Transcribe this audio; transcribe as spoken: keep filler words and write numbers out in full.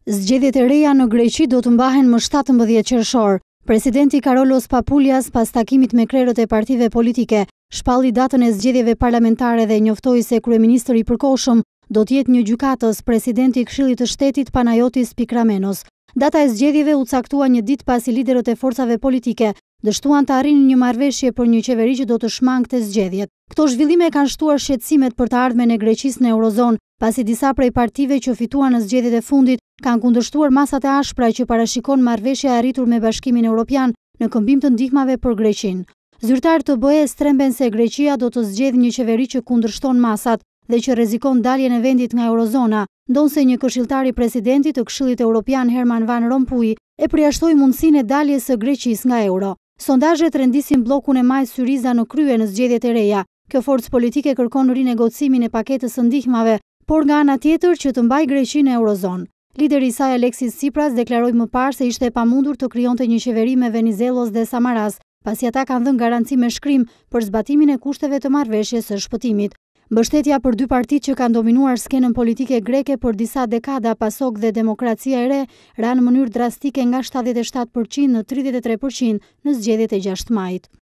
Zgjedhjet e reja në Greqi do të mbahen më shtatëmbëdhjetë qershor. Presidenti Karolos Papoulias, pas takimit me krerët e partive politike, shpalli datën e zgjedhjeve parlamentare dhe njoftoi se kryeministri i përkohshëm do të jetë një gjykatës, presidenti i Këshillit të Shtetit Panayotis Pikramenos. Data e zgjedhjeve u caktua një ditë pasi liderët e forcave politike dështuan të arrinin një marrëveshje për një qeveri që do të shmangte zgjedhjet. Këto zhvillime kanë shtuar shqetësimet për të ardhmen e Greqisë në Eurozonë, pasi disa prej partive që fituan në zgjedhjet e fundit kanë kundërshtuar masat e ashpra që parashikon marrëveshje e arritur me Bashkimin Evropian në këmbim të ndihmave për Greqinë. Zyrtarët të B E stremben se Greqia do të zgjedhë një qeveri që kundërshton masat dhe që rrezikon daljen e vendit nga Eurozona, ndonse një këshilltar i presidentit të Këshillit Evropian Herman Van Rompuy e përjashtoi mundësinë e daljes së Greqisë nga euro. Sondazhet rendisin bllokun e majt Syriza në krye në zgjedhjet e reja. Kjo forcë politike kërkon rinegocimin e paketës së ndihmave, por nga ana tjetër që të mbajë Greqinë në Eurozonë. Lideri i saj Alexis Tsipras deklaroi më parë se ishte e pamundur të krijonte një qeveri me Venizelos dhe Samaras, pasi ata kanë dhënë garanci me shkrim për zbatimin e kushteve të marrëveshjes së shpëtimit. Mbështetja për dy partitë që kanë dominuar skenën politike greke për disa dekada, PASOK dhe Demokracia e Re, ra në mënyrë drastike nga shtatëdhjetë e shtatë përqind në tridhjetë e tre përqind në zgjedhjet e gjashtë majit.